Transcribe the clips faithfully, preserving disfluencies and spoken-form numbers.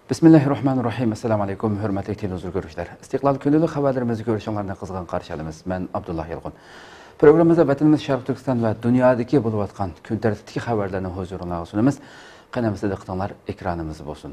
Bismillahirrahmanirrahim. Assalamu alaykum, hurmatli televizor ko'ruvchilar. Istiqlol kunlik xabarlarimizni ko'rishinglarni qizg'in qarshi olamiz. Men Abdullah Yilg'un. Programmamizda vatanimiz Sharq Turkiston va dunyodagi bo'lib o'tgan kun tartibidagi xabarlarni huzuringizga sunamiz. Qanamizda diqqatinglar ekranimiz bo'lsin.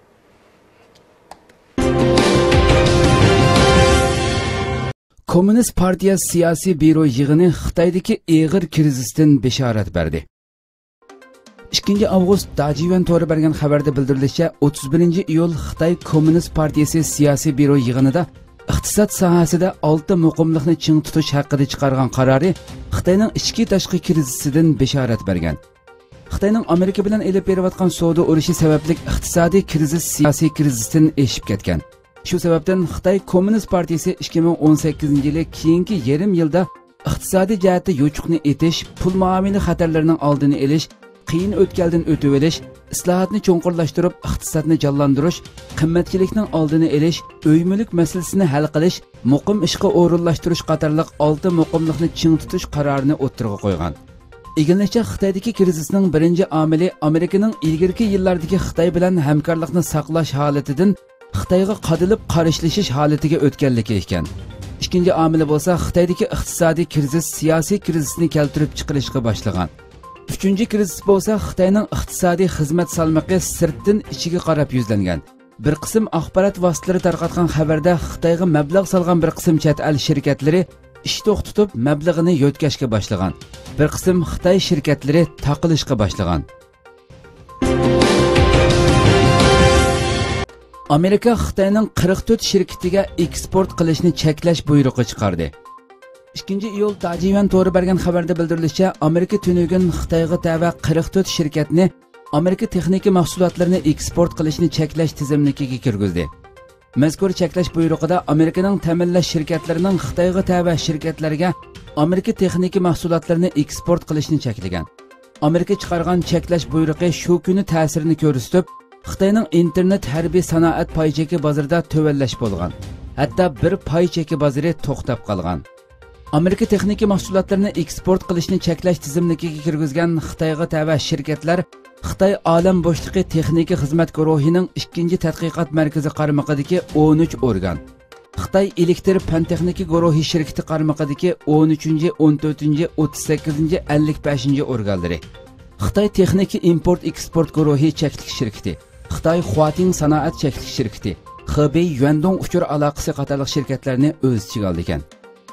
Kommunist partiya siyosiy biro yig'ini Xitoydagi og'ir krizisdan bishorat berdi. ikkinchi avgust Dajivan to'g'ri bergan xabarda bildirilishicha, o'ttiz birinchi iyul Xitoy Kommunist partiyasi siyosiy biro yig'inida iqtisod sohasida olti muqimlikni ching tutish haqida chiqargan qarori Xitoyning ichki tashqi krizisidan bishorat bergan. Xitoyning Amerika bilan elib berayotgan savdo urushi sababli iqtisodiy krizis siyosiy krizisdan eshib ketgan. Shu sababdan Xitoy Kommunist partiyasi ikki ming o'n sakkizinchi yili keyingi yarim yilda iqtisodiy jihatda yo'chuqni etish, pul muomala xatarlarining oldini olish, qiyin o'tkaldan o'tib olish, islohotni cho'nqurlashtirib, iqtisodni jonlantirish, qimmatchilikning oldini olish, uy-mulk masalasini hal qilish, muqim ishga o'rinlashtirish qatorliq olti muqimlikni ching tutish qarorini o'ttirg'a qo'ygan. Eginlikcha Xitoydagi krizisning birinchi omili Amerikaning ilgirki yillardagi Xitoy bilan hamkorlikni saqlash holatidan Xitoyga qadilib qarishlashish holatiga o'tganligi ekan. Ikkinchi omili bo'lsa Xitoydagi iqtisodiy krizis siyosiy krizisni keltirib chiqarishga boshlagan. Uchinchi krizis bo'lsa Xitoyning iqtisodiy xizmat salmoqi sirtdan ichiga qarab yuzlangan. Bir qism axborot vositalari tarqatgan xabarda Xitoyga mablag' solgan bir qism chet el shirkatlari ish to'xtatib mablag'ini yo'tkashga boshlagan. Bir qism Xitoy shirkatlari taqilishga boshlagan. Amerika Xitoyning qirq to'rt shirkatiga eksport qilishni cheklash buyrug'i chiqardi. ikkinchi iyul Dajivan to'g'ri bergan xabarda bildirilishicha, Amerika tunugun Xitoyga tava qirq to'rt shirkatni Amerika texnika mahsulotlarini eksport qilishni cheklash tizimligiga kirgizdi. Mazkur cheklash buyrug'ida Amerikaning ta'minlash shirkatlarining Xitoyga tava shirkatlarga Amerika texnika mahsulotlarini eksport qilishni cheklagan. Amerika chiqargan cheklash buyrug'i shu kuni ta'sirini ko'rsatib, Xitoyning internet harbiy sanoat pay cheki bozorida to'vallash bo'lgan. Hatto bir pay cheki bozori to'xtab qolgan. Amerika texnika mahsulotlarini eksport qilishni cheklash tizimligiga kirgizgan Xitoyga tava shirkatlar Xitoy olam bo'shliqi texnika xizmat guruhining ikkinchi tadqiqot markazi qaramog'idagi o'n uch organ, Xitoy elektr fan texnika guruhi shirkati qaramog'idagi o'n uchinchi, o'n to'rtinchi, o'ttiz sakkizinchi, ellik beshinchi organlari, Xitoy texnika import eksport guruhi cheklik shirkati, Xitoy Huating sanoat cheklik shirkati, Xibey Yuandong uchur aloqasi qatorliq shirkatlarni o'z ichiga oldi ekan.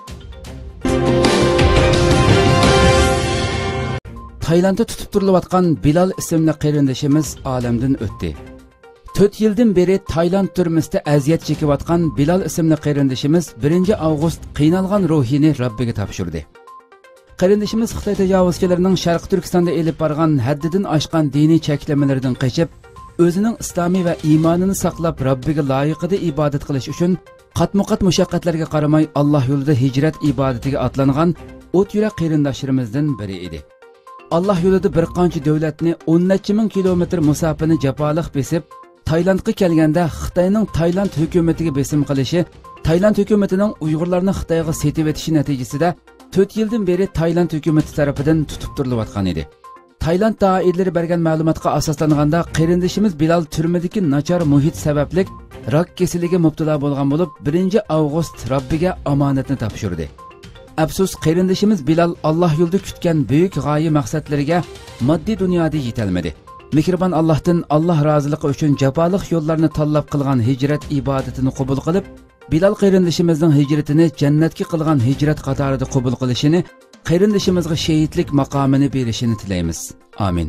Taylandda tutib turilayotgan Bilal ismli qarindishimiz olamdan o'tdi. to'rt yildan beri Tayland turmusida aziyat chekayotgan Bilal ismli qarindishimiz birinchi avgust qiynalgan ruhini Robbiga topshirdi. Qarindishimiz Xitoy tajovuzchilarining Sharq Turkistonda elib borgan haddidan oshgan diniy cheklamalardan qochib, o'zining islomiy va iymonini saqlab Robbiga loyiqida ibodat qilish uchun qatma-qat mushaqqatlarga qaramay Alloh yo'lida hijrat ibodatiga otlangan o't yurak qarindoshlarimizdan biri edi. Allah yo'lida bir qancha davlatni o'n necha ming kilometr masofani jafoliq besib, Taylandga kelganda Xitoyning Tayland hukumatiga besim qilishi, Tayland hukumatining Uyg'urlarni Xitoyga setib etishi natijasida to'rt yildan beri Tayland hukumati tomonidan tutib turilayotgan edi. Tayland doiralari bergan ma'lumotga asoslanganda qarindishimiz Bilal turmadagi nachar muhit sababli rak kasaliga mubtalo bo'lgan bo'lib, birinchi avgust Robbiga omonatni topshirdi. Afsus, qarindishimiz Bilal Alloh yo'lida kutgan buyuk g'oya maqsadlariga moddiy dunyoda yetolmadi. Mehribon Allohdan Alloh roziligi uchun jafoliq yo'llarni tanlab qilgan hijrat ibodatini qabul qilib, Bilal qarindishimizning hijratini jannatga qilgan hijrat qatorida qabul qilishini, qarindishimizga shahidlik maqomini berishini tilaymiz. Amin.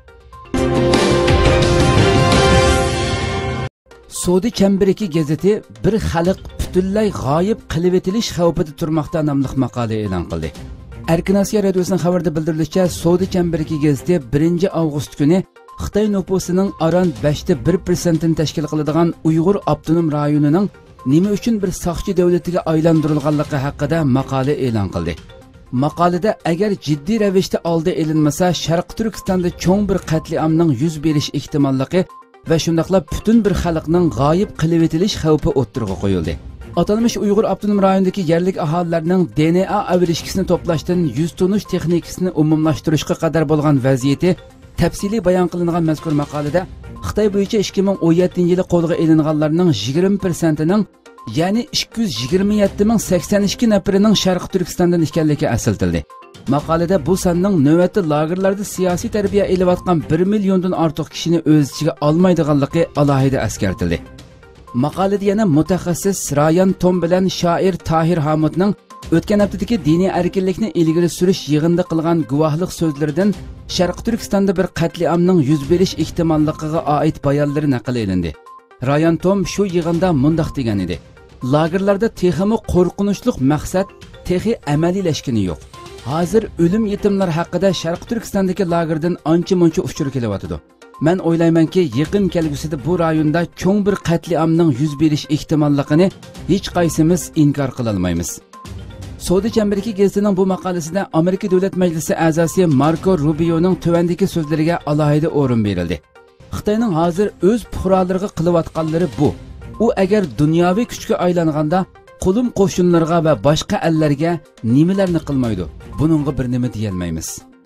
Saudi Chamberiki gazeti bir xalq butunlay g'oyib qilib etilish xavfida turmoqda nomli maqola e'lon qildi. Erkin Osiyo radiosining xabarida bildirilishicha, Saudi Chamberiki gazeti birinchi avgust kuni Xitoy nufusining aron beshda bir foiz ni tashkil qiladigan Uyg'ur avtonom rayonining nima uchun bir soqchi davlatiga aylantirilganligi haqida maqola e'lon qildi. Maqolada agar jiddiy ravishda oldi elinmasa, Sharq Turkistonda cho'ng bir qatliamning yuz berish ehtimolligi va shundaqlab butun bir xalqning g'oyib qilib etilish xavfi o'ttirg'a qo'yildi. Atalmış Uyghur Abdunum rayonidagi yerlik aholilarning D N A avrishkisini to'plashdan yuz tunish texnikasini umumlashtirishga qadar bo'lgan vaziyati tafsiliy bayon qilingan mazkur maqolada Xitoy bo'yicha ikki ming o'n yettinchi yili qo'lga ilinganlarning yigirma persentining, ya'ni ikki yuz yigirma yetti ming sakson ikki nafarining Sharq Turkistondan ekanligi asıltildi. Maqolada bu sonning navbatda lagerlarda siyosiy tarbiya elayotgan bir milliondan ortiq kishini o'z ichiga olmaydiganligi alohida eskartildi. Maqolada yana mutaxassis Ryan Tom bilan shoir Tahir Hamudning o'tgan haftadagi diniy erkinlikni ilgari surish yig'inida qilgan guvohlik so'zlaridan Sharq Turkistonda bir qatliamning yuz berish ehtimolligiga oid bayonlari naql qilindi. Ryan Tom shu yig'inda mundaq degan edi: lagerlarda texmi qo'rqinchli maqsad texi amaliylashgani yo'q. Hozir o'lim yetimlar haqida Sharq Turkistondagi lagerdan ancha-muncha uchur kelyotidi. Men o'ylaymanki, yaqin kelgusida bu rayonda cho'ng bir qatliamning yuz berish ehtimolligini hech qaysimiz inkor qila olmaymiz. Saudi Chamberki gazetining bu maqolasida Amerika Davlat Majlisi a'zosi Marco Rubioning tuvandagi so'zlariga alohida o'rin berildi. Xitoyning hozir o'z fuqarolariga qilayotganlari bu. U agar dunyoviy kuchga aylanganda qo'lim qo'shinlarga va boshqa ellarga nimalarni qilmaydi? Buningga bir nima deya olmaymiz.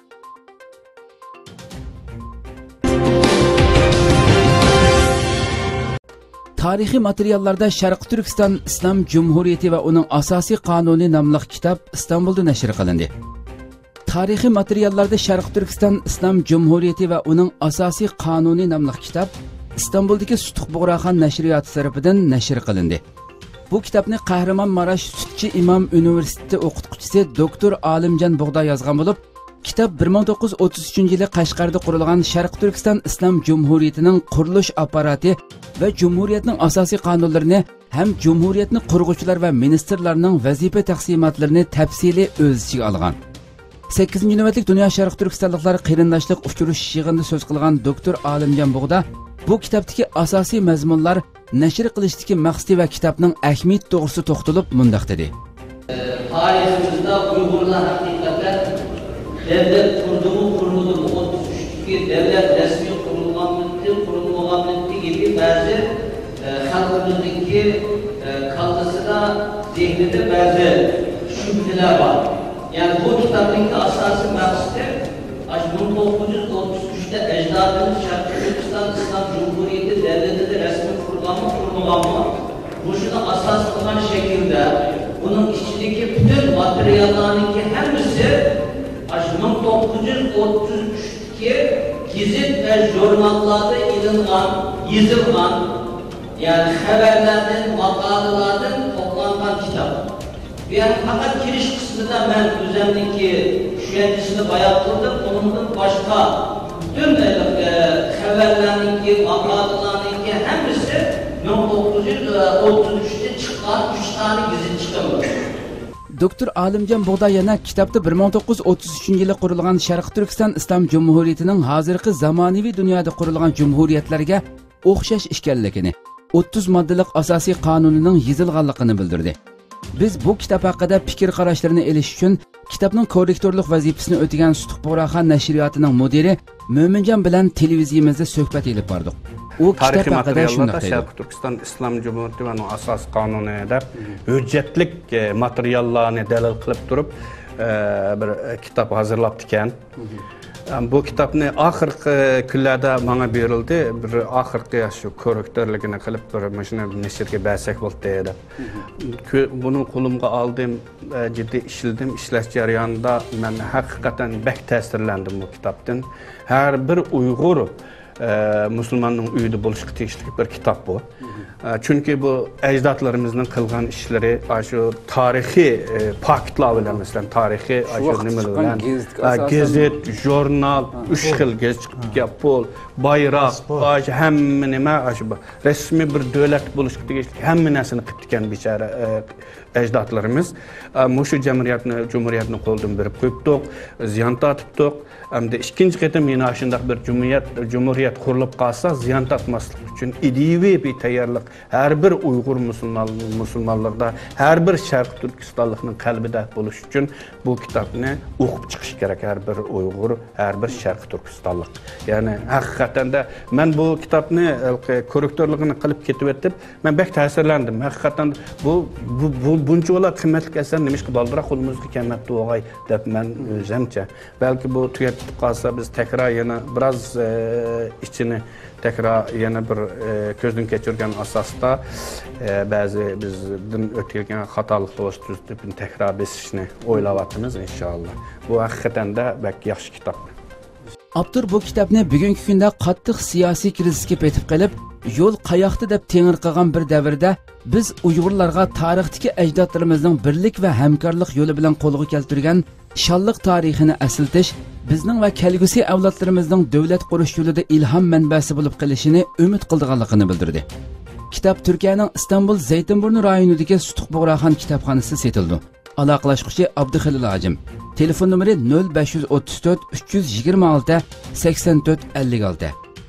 Tarixiy materiallarda Sharq Turkiston Islom Cumhuriyeti va uning asosiy qonuni nomli kitob Istanbulda nashr qilindi. Tarixiy materiallarda Sharq Turkiston Islom Cumhuriyeti va uning asosiy qonuni nomli kitob Istanbuldagi Sutuq Bug'roxon nashriyoti tarafidan nashr qilindi. Bu kitobni Qahramonmarash Sutchi Imom universiteti o'qituvchisi doktor Olimjon Bug'doy yozgan bo'lib, kitob bir ming to'qqiz yuz o'ttiz uchinchi yili Qashqarda qurilgan Sharq Turkiston Islom Cumhuriyetining qurilish apparati va Cumhuriyetning asosiy qonunlarini ham Cumhuriyetni qurg'uvchilar va ministrlarning vazifa taqsimotlarini tafsili o'z ichiga olgan. sakkizinchi navbatlik Dunyo Sharq Turkistonliklar qarindoshlik uchirish yig'inida so'z qilgan doktor Olimjon Bug'da bu kitobdagi asosiy mazmunlar nashr qilishdagi maqsadi va kitobning ahamiyati to'g'risida to'xtalib mundaq dedi. Tariximizda Uyg'urlar haqiqatan devlet kurduğu kuruldu mu? otuz üçteki devlet resmi kurulmamıştı, kurulmamıştı gibi bazı e, halkımızdaki e, kalgısına, zihninde bazı şüpheler var. Yani bu kitabın asası maksatı bin dokuz yüz otuz üçte ecdadımız Şarkı Türkistan İslam Cumhuriyeti devleti de resmi kurulama kurulama. Bu şuna asas olan şekilde bunun içindeki bütün materyallarınki hepsi bin dokuz yüz otuz üçteki gizit ve jurnallarda ilingan, yazılgan, yani haberlerden, makalelerden toplangan kitap. Ve fakat giriş kısmında ben düzenliki şu endişini bayağı kıldım, onun başka tüm e, haberlerinki, makalelerinki hepsi bin dokuz yüz otuz üçte çıkan üç tane gizit çıkıyor. Doktor Olimjon Bug'doy yana kitobda bir ming to'qqiz yuz o'ttiz uchinchi yili qurilgan Sharq Turkiston Islom Cumhuriyetining hozirgi zamonaviy dunyoda qurilgan jumhuriyatlarga o'xshash ekanligini, o'ttiz moddalik asosiy qonunining yozilganligini bildirdi. Biz bu kitob haqida fikr qarashlarini elish uchun kitobning korrektorlik vazifasini o'tagan Sutuq Bug'roxon nashriyotining mudiri Mo'minjon bilan televiziyamizda suhbat elib bordik. U tarixiy materiallarda Sharq Turkiston Islom Cumhuriyeti va uning asos qonunida hujjatlik materiallarni dalil qilib turib bir kitob hazırlab ekan. Bu kitobni oxirgi kunlarda menga berildi. Bir oxirgi shu korrektorligini qilib bir mashina nashrga bersak bo'ldi deb. Buning qo'limga oldim, jiddiy ishladim. Ishlash jarayonida men haqiqatan bek ta'sirlandim bu kitobdan. Har bir Uyg'ur Müslümanın uyda bo'lishga tegishli bir kitap bu. Çünkü bu ecdatlarımızın qilgan ishlari, şu tarixiy faktlar bilan mesela tarixiy nimalar gazet, jurnal, üç xil gazet, pol, bayroq, hamma nima shu resmi bir davlat bo'lishga tegishli hamma narsani qilib ekan bechara ecdatlarımız. Mushu jamiyatni, cumhuriyatni qo'ldan berib qo'yibdik, ziyon tortibdik. Hamda ikkinchi qatam yana shunday bir cumhuriyat, cumhuriyat qurilib qolsa ziyon tortmaslik uchun ideaviy bir tayyorlik har bir Uyg'ur musulmon musulmonlarda, har bir Sharq Turkistonlikning qalbida bo'lish uchun bu kitobni o'qib chiqish kerak har bir Uyg'ur, har bir Sharq Turkistonlik. Ya'ni haqiqatan da men bu kitobni korrektorligini qilib ketib o'tib, men bek ta'sirlandim. Haqiqatan bu bu, bu buncha ola qimmatli asar nimishqa baldiroq qo'limizga kelmabdi o'g'ay deb men o'zimcha. Balki bu tugatib qolsa biz tekrar yana biroz içini tekrar yana bir e, gözden geçirgen asasda e, bazı bizden ötülgen hatalıklı oluşturup tekrar biz işini oylavatımız inşallah. Bu hakikaten de belki yaxşı kitap. Abdur bu kitapni bugungi kunda qattiq siyosiy krizisga petib qilib, yo'l qayoqda deb tengir qilgan bir davrda biz Uyg'urlarga tarixdagi ajdodlarimizning birlik va hamkorlik yo'li bilan qo'lga keltirgan shonliq tarixini asiltish, bizning va kelgusi avlodlarimizning davlat qurish yo'lida ilhom manbasi bo'lib qolishini umid qilganligini bildirdi. Kitap Turkiyaning Istanbul Zaytinburnu rayonidagi Sutuq Bug'raxon kitobxonasida setildi. Aloqalashuvchi Abduxalil Ajim. Telefon nomeri nol besh o'ttiz to'rt uch yuz yigirma olti sakson to'rt ellik olti.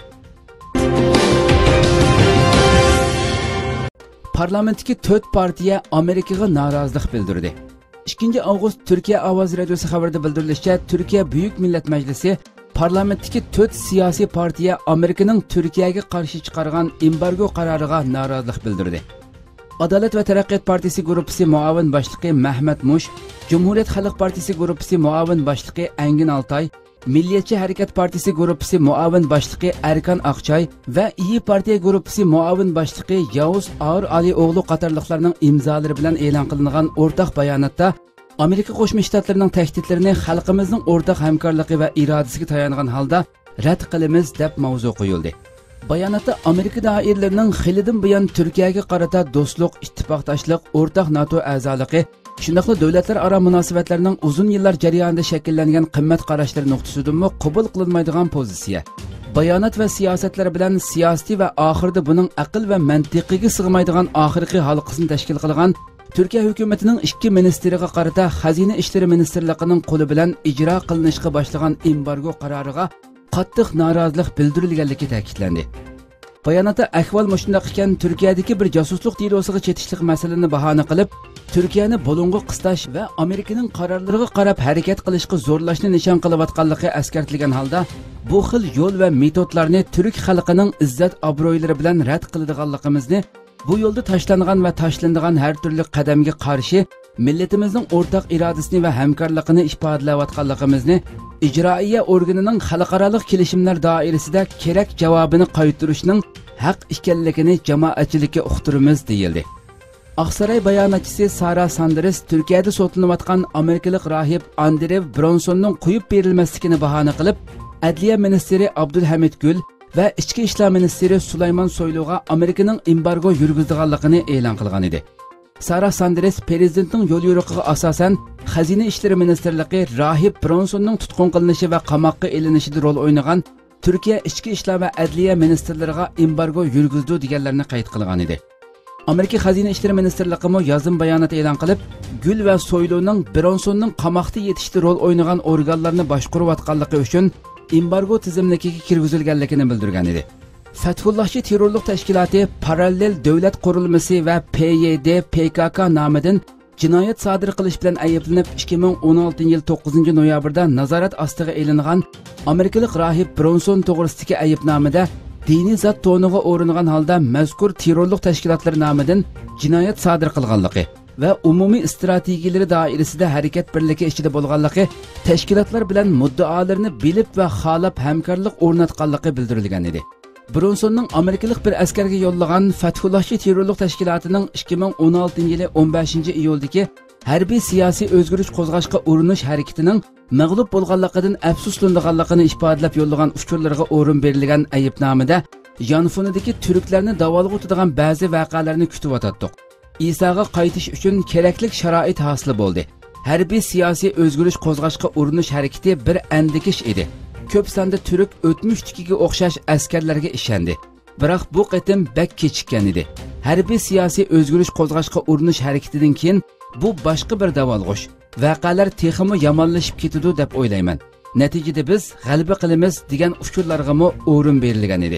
Parlamentdagi to'rt partiya Amerikaga norozilik bildirdi. ikkinchi avgust Turkiya Ovoz radiosi xabarida bildirilishicha, Turkiya Buyuk Millat Majlisi parlamentdagi to'rt siyosiy partiya Amerikaning Turkiyaga qarshi chiqargan embargo qaroriga norozilik bildirdi. Adalet ve Taraqqiyot Partisi gruppasi muavin boshlig'i Mahmad Mush, Cumhuriyet Xalq Partisi gruppasi muavin boshlig'i Engin Altay, Milliyetçi Hareket Partisi gruppasi muavin boshlig'i Erkan Aqchay ve İyi Partiya gruppasi muavin boshlig'i Yavuz Ağır Alioğlu qatorliqlarning imzolari bilan e'lon qilingan o'rtaq bayonotda Amerika Qo'shma Shtatlarining tahdidlarini xalqimizning o'rtaq hamkorligi va irodasiga tayangan holda rad qilamiz deb mavzu qo'yildi. Bayonotda Amerika doiralarining xilidan buyon Turkiyaga qarata do'stlik, ittifoqdoshlik, o'rtaq NATO a'zoligi, shundaqla davlatlararo munosabatlarning uzun yillar jarayonida shakllangan qimmat qarashlari nuqtasidan qabul qilinmaydigan pozitsiya. Bayonot va siyosatlar bilan siyosiy va oxirida buning aql va mantiqiga sig'maydigan oxirgi halqasini tashkil qilgan Turkiya hukumatining ikki ministriga qarata Xazina ishlari ministrligining qo'li bilan ijro qilinishga boshlagan embargo qaroriga qattiq norozilik bildirilganligi ta'kidlandi. Bayonotda ahvol mushundaq ekan, Turkiyadagi bir josuslik dirosiga chetishlik masalani bahona qilib, Turkiyani bo'ling'i qistash va Amerikaning qarorlariga qarab harakat qilishga zo'rlashni nishon qilayotganligi eskartilgan holda, bu xil yo'l va metodlarni turk xalqining izzat obro'ylari bilan rad qiladiganligimizni, bu yo'lda tashlangan va tashlanadigan har turli qadamga qarshi millatimizning o'rtaq irodasini va hamkorligini ifodalayotganligimizni, ijroiya organining xalqaro kelishimlar doirasida kerak javobini qaytarishning haq ekanligini jamoatchilikka uqtiramiz deyildi. Oqsaray bayonotchisi Sara Sanders Turkiyada sotlanayotgan amerikalik rohib Andrew Bronsonning qo'yib berilmasligini bahona qilib, Adliya ministri Abdulhamid Gul va Ichki ishlar ministri Sulaymon Soyluga Amerikaning embargo yurgizganligini e'lon qilgan edi. Sara Sanders prezidentning yo'l yo'riqiga asosan Xazina ishlari ministrligi rohib Bronsonning tutqun qilinishi va qamoqqa ilinishida rol o'ynagan Turkiya ichki ishlar va adliya ministrlariga embargo yurgizdi deganlarni qayd qilgan edi. Amerika Xazina ishlari ministrligi mo yozim bayonot e'lon qilib, Gul va Soyluning Bronsonning qamoqda yetishda rol o'ynagan organlarni boshqarayotganligi uchun embargo tizimligiga kirgizilganligini bildirgan edi. Fathullahchi terrorlik tashkiloti parallel davlat qurilmasi va P Y D P K K nomidan jinoyat sodir qilish bilan ayblanib ikki ming o'n oltinchi yil to'qqizinchi noyabrda nazorat ostiga elingan amerikalik rohib Bronson to'g'risidagi aybnomada diniy zot to'niga o'ringan holda mazkur terrorlik tashkilotlari nomidan jinoyat sodir qilganligi va umumiy strategiyalari doirasida harakat birligi ichida bo'lganligi, tashkilotlar bilan muddaolarni bilib va xohlab hamkorlik o'rnatganligi bildirilgan edi. Bronsonning amerikalik bir askarga yo'llagan Fathullahchi terrorlik tashkilotining ikki ming o'n oltinchi yili o'n beshinchi iyuldagi harbiy siyosiy o'zgarish qo'zg'ashga urinish harakatining mag'lub bo'lganligidan afsuslanganligini ifodalab yo'llagan uchurlarga o'rin berilgan aybnomada yonfonidagi turklarni davolga o'tadigan ba'zi voqealarni kutib o'tdik. Isoga qaytish uchun kerakli sharoit hosil bo'ldi. Harbiy siyosiy o'zgarish qo'zg'ashga urinish harakati bir andikish edi. Ko'p sonda turk o'tmishdikiga o'xshash askarlarga ishondi. Biroq bu qatim bak kechikkan edi. Harbiy siyosiy o'zgarish qo'zg'ashga urinish harakatidan keyin bu boshqa bir davolg'ish. Voqealar texmi yomonlashib ketadi deb o'ylayman. Natijada biz g'alaba qilamiz degan uchurlarga mo o'rin berilgan edi.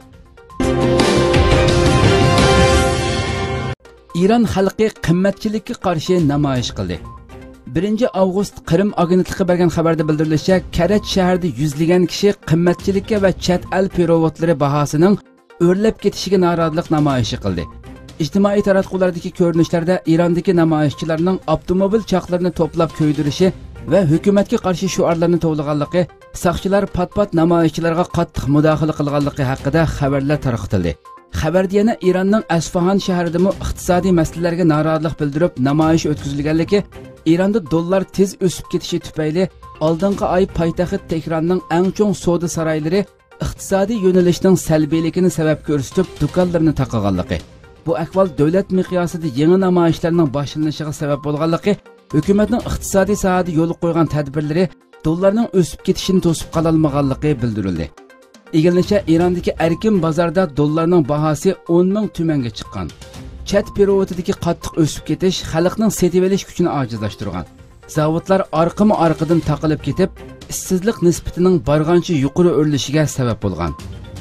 İran xalqi qimmatchilikka qarshi namoyish qildi. birinchi avgust Qrim agentligi bergan xabarda bildirilishicha, Karach shahrida yuzlagan kishi qimmatchilikka va chet el perevodlari bahosining o'rlab ketishiga norozilik namoyishi qildi. Ijtimoiy taratqulardagi ko'rinishlarda Irondagi namoyishchilarning avtomobil chaqlarini to'plab ko'ydirishi va hukumatga qarshi shuarlarni tovlaganligi, saqchilar pat-pat namoyishchilarga qattiq mudohala qilganligi haqida xabarlar tarqatildi. Xabarda yana Iranning Asfahan shahrida iqtisodiy masalalarga norozilik bildirib namoyish o'tkazilganligi, Ironda dollar tez o'sib ketishi tufayli oldingi oy poytaxt Tehronning eng cho'ng savdo saroylari iqtisodiy yo'nalishning salbiyligini sabab ko'rsatib do'konlarni taqaganligi. Bu ahvol davlat miqyosida yangi namoyishlarning boshlanishiga sabab bo'lganligi, hukumatning iqtisodiy sohada yo'l qo'ygan tadbirlari dollarning o'sib ketishini to'sib qola olmaganligi bildirildi. Egilishicha, Irondagi erkin bozorda dollarning bahosi o'n ming tumanga chiqqan. Chet perevodidagi qattiq o'sib ketish xalqning setib olish kuchini ojizlashtirgan. Zavodlar orqama-orqadan taqilib ketib, ishsizlik nisbatining bargancha yuqori o'rlishiga sabab bo'lgan.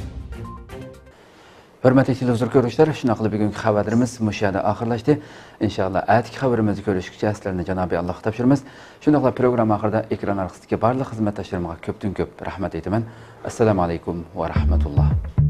Hurmatli televizor ko'ruvchilar, shuna qilib bugungi xabarimiz mushada oxirlashdi. Inshaalloh atigi xabarimizni ko'rishguncha sizlarni Janobi Allohga topshiramiz. Shuningdek, program oxirida ekran orqasidagi barcha xizmatdoshlarimga ko'pdan ko'p rahmat aytaman. Assalomu alaykum va rahmatulloh.